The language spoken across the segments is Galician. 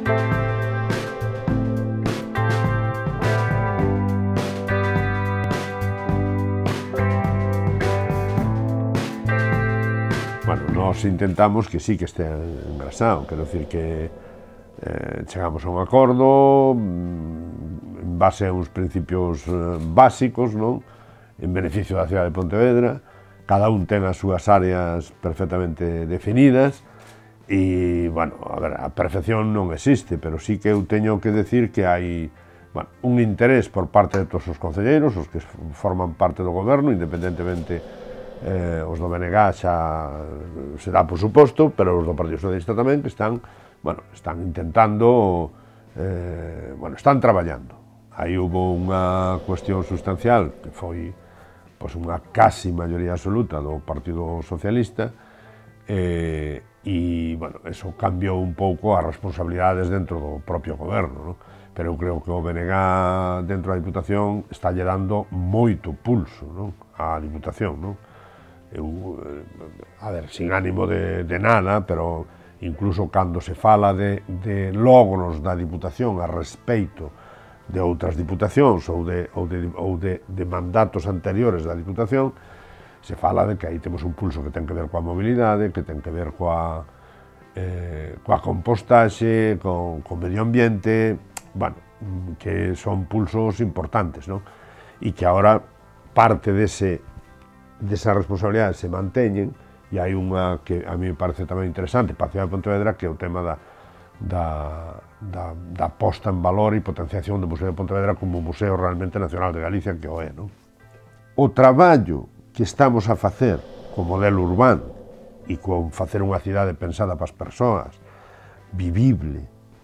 Bueno, nós intentamos que sí que este engrasado, quero dicir que chegamos a un acordo en base a uns principios básicos, non? En beneficio da cidade de Pontevedra, cada un ten as súas áreas perfectamente definidas e, bueno, a ver, a perfección non existe, pero sí que eu teño que decir que hai, bueno, un interés por parte de todos os concelleiros, os que forman parte do goberno, independentemente os do BNG xa se dá por suposto, pero os do Partido Socialista tamén, que están, bueno, están intentando, bueno, están traballando. Aí hubo unha cuestión sustancial que foi pois, unha casi maioría absoluta do Partido Socialista e, bueno, eso cambiou un pouco as responsabilidades dentro do propio goberno, non? Pero eu creo que o BNG dentro da Diputación está lle dando moito pulso, non? A Diputación, non? Eu, a ver, sin ánimo de nada, pero incluso cando se fala de logros da Diputación a respeito de outras diputacións ou de mandatos anteriores da Diputación, se fala de que aí temos un pulso que ten que ver coa mobilidade, que ten que ver coa compostaxe, con medio ambiente, bueno, que son pulsos importantes, non? E que agora parte desa responsabilidade se manteñen, e hai unha que a mí me parece tamén interesante para a cidade de Pontevedra, que é o tema da posta en valor e potenciación do Museo de Pontevedra como Museo realmente nacional de Galicia, que o é, non? O traballo que estamos a facer co modelo urbano e con facer unha cidade pensada para as persoas, vivible,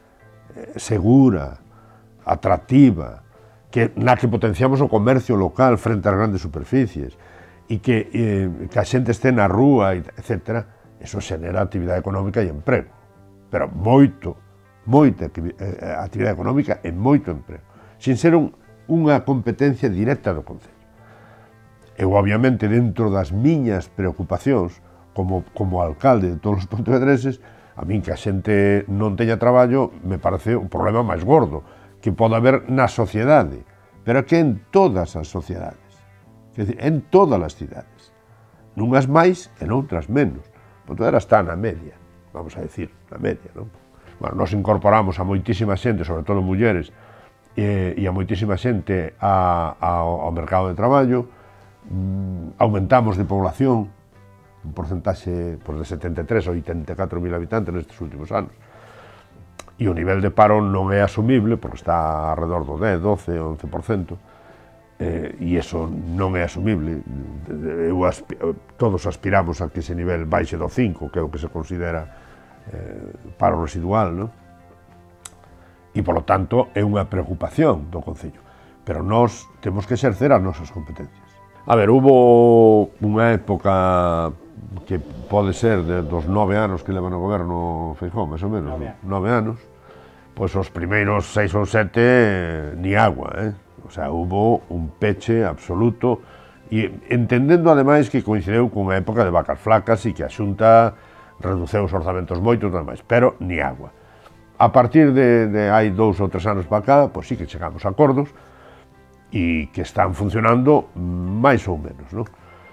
segura, atractiva, na que potenciamos o comercio local frente ás grandes superficies, e que a xente este na rúa, etc., eso xenera actividade económica e emprego. Pero moita actividade económica e moito emprego, sin ser unha competencia directa do Concello. Eu, obviamente, dentro das miñas preocupacións, como alcalde de todos os pontevedreses, a min que a xente non teña traballo me parece un problema máis gordo que pode haber na sociedade, pero que en todas as sociedades. Quer dizer, en todas as cidades, nunhas máis e noutras menos. Pontevedra está na media, vamos a decir, na media, non? Bueno, nos incorporamos a moitísima xente, sobre todo mulleres, e a moitísima xente ao mercado de traballo, aumentamos de población, un porcentaxe de 73 a 84 mil habitantes nestes últimos anos, e o nivel de paro non é asumible, porque está alrededor do 10, 12, 11%, e iso non é asumible. Todos aspiramos a que ese nivel baixe do 5, que é o que se considera paro residual, non? E, polo tanto, é unha preocupación do Concello. Pero nós temos que exercer as nosas competencias. A ver, hubo unha época que pode ser dos 9 anos que leva no goberno Feijóo, máis ou menos, 9 anos, pois os primeiros 6 ou 7 ni agua, O sea, hubo un peche absoluto, e entendendo ademais que coincideu cunha época de vacas flacas e que a Xunta reduceu os orzamentos moito e todo máis, pero ni agua. A partir de hai 2 ou 3 anos para cá, pois sí que chegamos a acordos e que están funcionando máis ou menos, non?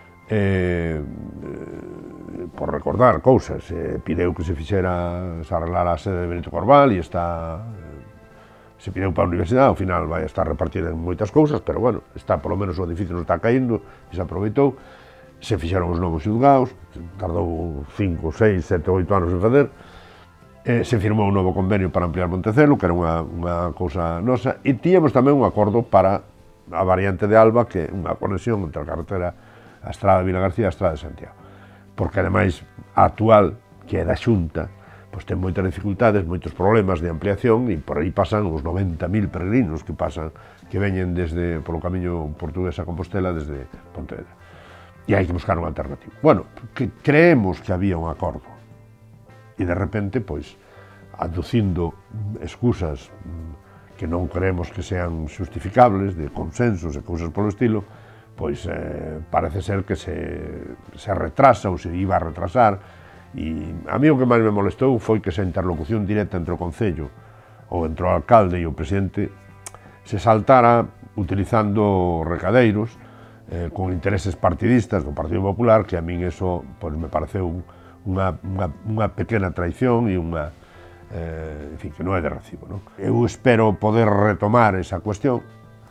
Por recordar cousas, pideu que se arreglara a sede de Benito Corval e se pideu para a universidade, ao final vai estar repartida en moitas cousas, pero bueno, polo menos o edificio non está caíndo e se aproveitou. Se fixeron os novos xulgaos, tardou 5, 6, 7, 8 anos en fazer, se firmou un novo convenio para ampliar Montecelo, que era unha cousa nosa, e tíamos tamén un acordo para a variante de Alba, que é unha conexión entre a carretera, a estrada de Vilagarcía e a estrada de Santiago, porque ademais a actual, que é da Xunta, pois ten moitas dificultades, moitos problemas de ampliación, e por aí pasan os 90.000 peregrinos que veñen polo camiño portugués a Compostela desde Pontevedra. E hai que buscar unha alternativa. Bueno, creemos que había un acordo, e de repente, pois, aducindo excusas que non creemos que sean justificables, de consensos e cousas polo estilo, pois parece ser que se retrasa ou se iba a retrasar. E a mí o que máis me molestou foi que esa interlocución directa entre o Concello ou entre o alcalde e o presidente, se saltara utilizando recadeiros con intereses partidistas do Partido Popular, que a min eso pues, me pareceu unha pequena traición e unha, en fin, que non é de recibo, non? Eu espero poder retomar esa cuestión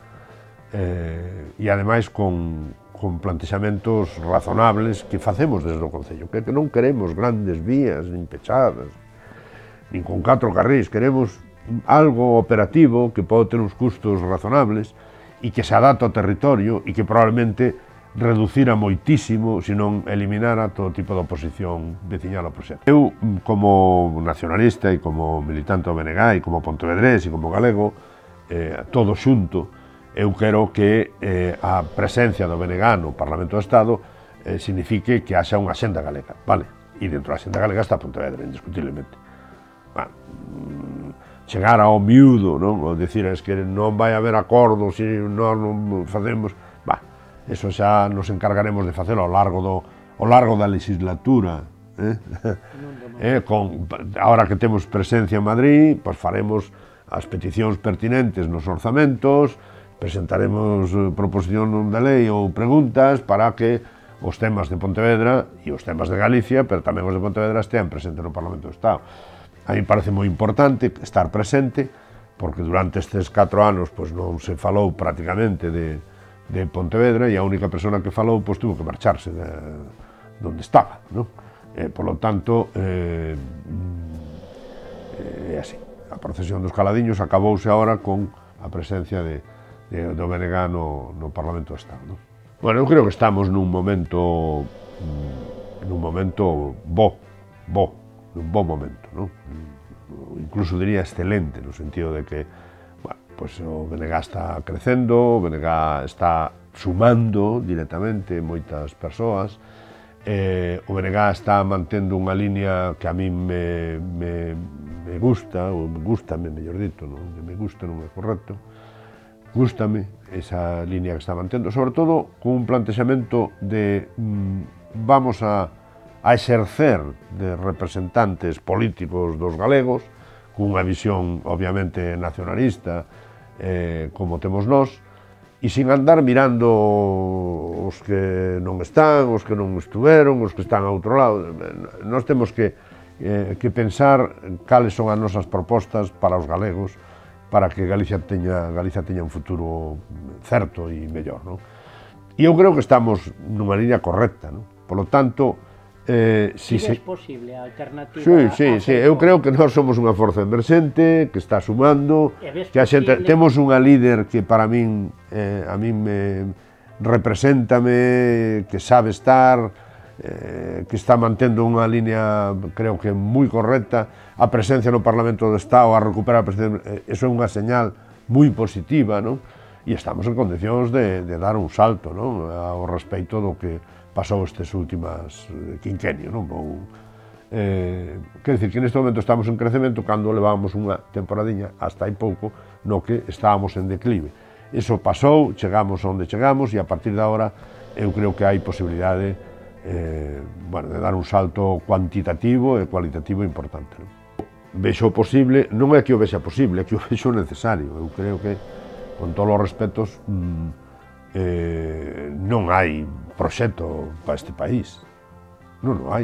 e ademais con plantexamentos razonables que facemos desde o Concello, que non queremos grandes vías, nin pechadas, nin con 4 carrís, queremos algo operativo que pode ter uns custos razonables e que se adapta ao territorio e que probablemente reducira moitísimo, se non eliminara todo tipo de oposición veciñal ao proxecto. Eu, como nacionalista e como militante do BNG e como pontevedrés e como galego, todo xunto, eu quero que a presencia do BNG no Parlamento do Estado signifique que haxa unha xenda galega, vale? E dentro da xenda galega está Pontevedra, indiscutiblemente. Chegar ao miúdo, non? O dicir, es que non vai haber acordo se non facemos... Eso xa nos encargaremos de facelo ao largo da legislatura. Ahora que temos presencia en Madrid, pois faremos as peticións pertinentes nos orzamentos, presentaremos proposición de lei ou preguntas para que os temas de Pontevedra e os temas de Galicia, pero tamén os de Pontevedra, estean presentes no Parlamento do Estado. A mí parece moi importante estar presente, porque durante estes 4 anos pois, non se falou prácticamente de Pontevedra e a única persona que falou pois, tuvo que marcharse de onde estaba, non? Por lo tanto, é así. A procesión dos caladiños acabouse agora con a presencia do BNG no Parlamento do Estado, non? Bueno, eu creo que estamos nun momento un bo momento, non? Incluso diría excelente, no sentido de que bueno, pues o BNG está crecendo, o BNG está sumando directamente moitas persoas, o BNG está mantendo unha línea que a mí me gusta, ou gústame, mellor dito, non? Me gusta non é correcto, gústame esa línea que está mantendo, sobre todo con un plantexamento de vamos a exercer de representantes políticos dos galegos, cunha visión obviamente nacionalista, como temos nós, e sin andar mirando os que non están, os que non estuveron, os que están a outro lado. Nós temos que pensar cales son as nosas propostas para os galegos, para que Galicia teña un futuro certo e mellor, non? E eu creo que estamos nunha línea correcta, non? Por lo tanto, si é posible a alternativa... Sí, eu creo que nós somos unha forza emerxente, que está sumando, que a xente, temos unha líder que para min, a min me represéntame, que sabe estar, que está mantendo unha línea, creo que moi correcta, a presencia no Parlamento do Estado, a recuperar a presencia, eso é unha señal moi positiva, non? E estamos en condicións de dar un salto, non? Ao respecto do que pasou estes últimas quinquenios, non? Quer dicir que neste momento estamos en crecemento cando levábamos unha temporadiña hasta hai pouco no que estábamos en declive. Eso pasou, chegamos onde chegamos e a partir de agora eu creo que hai posibilidade de dar un salto cuantitativo e cualitativo importante. Vexo posible, non é que o vexa posible, é que o vexo necesario. Eu creo que, con todos os respetos, non hai proxecto para este país. Non o hai.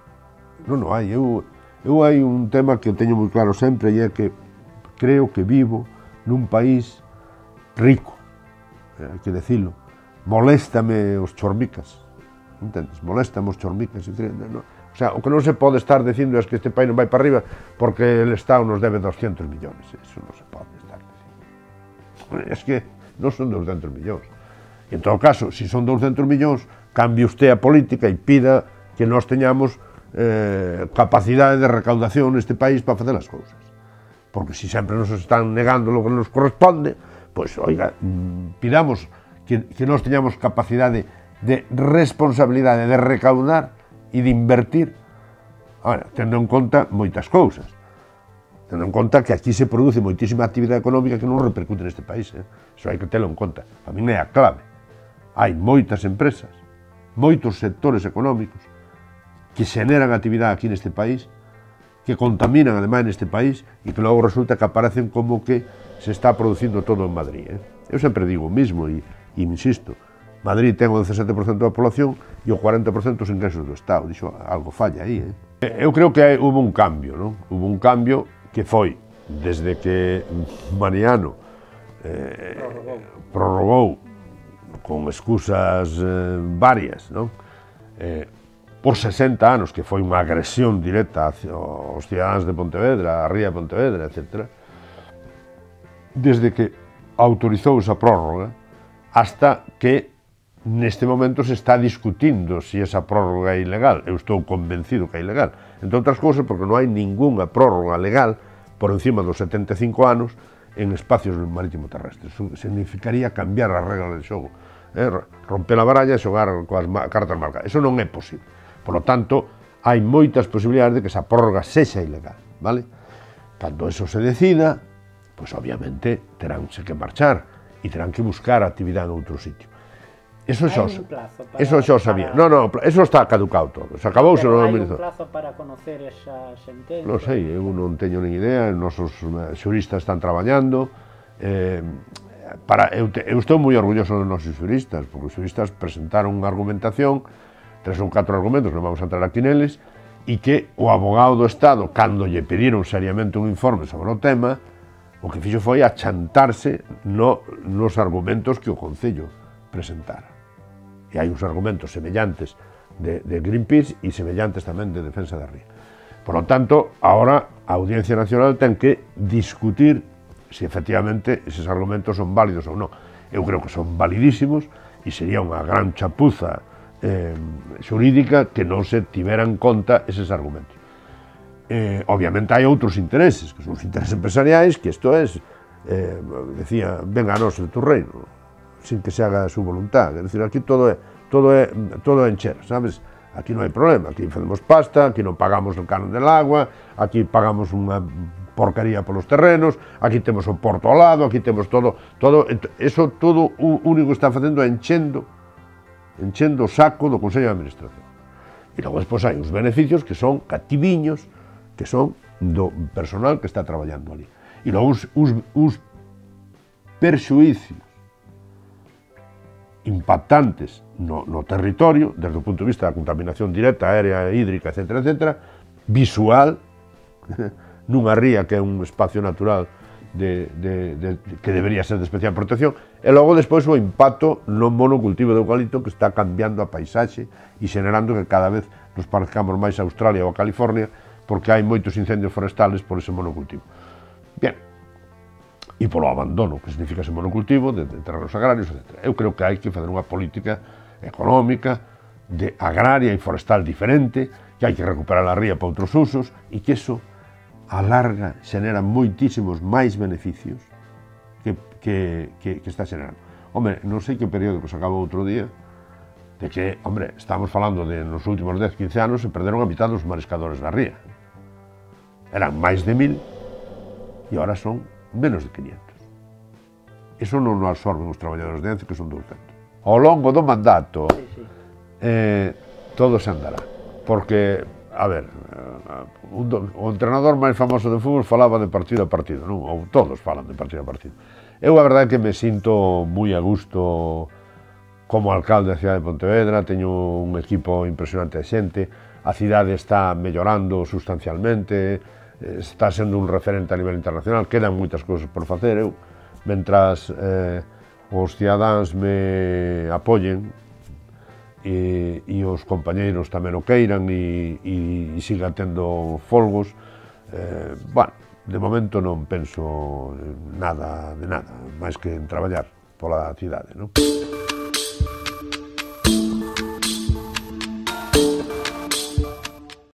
Eu hai un tema que eu teño moi claro sempre e é que creo que vivo nun país rico, hai que decilo. Moléstame os chormicas, entendes? Moléstame os chormicas. O sea, o que non se pode estar dicindo é que este país non vai para arriba porque el Estado nos debe 200 millóns. Eso non se pode estar dicindo. É que non son 200 millóns. E, en todo caso, se son 200 millóns, cambie usted a política e pida que nós teñamos capacidade de recaudación neste país para facer as cousas. Porque se sempre nos están negando o que nos corresponde, pois, oiga, pidamos que nós teñamos capacidade de responsabilidade de recaudar e de invertir, tendo en conta moitas cousas. Tendo en conta que aquí se produce moitísima actividade económica que non repercute neste país. Iso hai que telo en conta. A min é a clave. Hai moitas empresas, moitos sectores económicos que xeneran actividade aquí neste país que contaminan ademais neste país e que logo resulta que aparecen como que se está producindo todo en Madrid. Eu sempre digo o mismo e insisto, Madrid ten o 17% da población e o 40% os ingresos do Estado. Dixo, algo falla aí. Eu creo que hubo un cambio, non? Hubo un cambio que foi desde que Mariano prorrogou con excusas varias, non? Por 60 anos, que foi unha agresión directa aos cidadáns de Pontevedra, a ría de Pontevedra, etc. Desde que autorizou esa prórroga hasta que neste momento se está discutindo se esa prórroga é ilegal. Eu estou convencido que é ilegal. Entre outras cousas, porque non hai ningunha prórroga legal por encima dos 75 anos en espacios marítimo terrestres. Eso significaría cambiar as reglas de xogo. Romper a baralla e xogar coas cartas marcadas. Eso non é posible. Por lo tanto, hai moitas posibilidades de que esa prórroga sexa ilegal, vale? Cando eso se decida, pois obviamente teránse que marchar e terán que buscar actividade en outro sitio. Eso xa o sabía. Non, eso está caducado todo. Se acabouse no administrador. Pero hai un plazo para conocer esa sentencia? Non sei, eu non teño nin idea, os nosos xuristas están traballando. Eu estou moi orgulloso dos nosos xuristas, porque os xuristas presentaron unha argumentación, 3 ou 4 argumentos, non vamos a entrar aquí neles, e que o abogado do Estado, cando lle pediron seriamente un informe sobre o tema, o que fixo foi achantarse nos argumentos que o Concello presentara. E hai uns argumentos semellantes de Greenpeace e semellantes tamén de Defensa da Ría. Por lo tanto, agora a Audiencia Nacional ten que discutir se efectivamente eses argumentos son válidos ou non. Eu creo que son validísimos e sería unha gran chapuza xurídica que non se tivera en conta eses argumentos. Obviamente hai outros intereses, que son os intereses empresariais, que isto é, decía, venga a nos de tu reino, sin que se haga a su voluntad. É dicir, aquí todo é encher, sabes? Aquí non hai problema, aquí facemos pasta, aquí non pagamos o canon del agua, aquí pagamos unha porcaría polos terrenos, aquí temos o porto ao lado, aquí temos todo, eso todo o único que está facendo é enchendo o saco do Consello de Administración. E logo despois hai uns beneficios que son cativiños, que son do personal que está traballando ali. E logo uns perxuicios impactantes no territorio, desde o punto de vista da contaminación directa, aérea, hídrica, etc., visual, nunha ría que é un espacio natural que debería ser de especial protección, e logo despois o impacto no monocultivo de eucalipto que está cambiando a paisaxe e xenerando que cada vez nos parezcamos máis a Australia ou a California, porque hai moitos incendios forestales por ese monocultivo. Bien, e polo abandono que significa ese monocultivo de terrenos agrarios, etc. Eu creo que hai que fazer unha política económica, agraria e forestal diferente, que hai que recuperar a ría para outros usos e que eso a larga xenera moitísimos máis beneficios que está xenerando. Hombre, non sei que período que se acabou outro día, de que, hombre, estamos falando de nos últimos 10-15 anos se perderon a mitad dos mariscadores da ría. Eran máis de 1000 e agora son menos de 500. Eso non o absorben os traballadores de ENCE, que son 200. Ao longo do mandato, todo se andará. Porque, a ver, o entrenador máis famoso de fútbol falaba de partido a partido, non? Ou todos falan de partido a partido. Eu a verdade é que me sinto moi a gusto como alcalde da cidade de Pontevedra, teño un equipo impresionante de xente, a cidade está mellorando sustancialmente, está sendo un referente a nivel internacional, quedan moitas cousas por facer. Eu, mentras os cidadáns me apoyen e os compañeiros tamén o queiran e sigan tendo folgos, bueno, de momento non penso nada de nada, máis que en traballar pola cidade, non?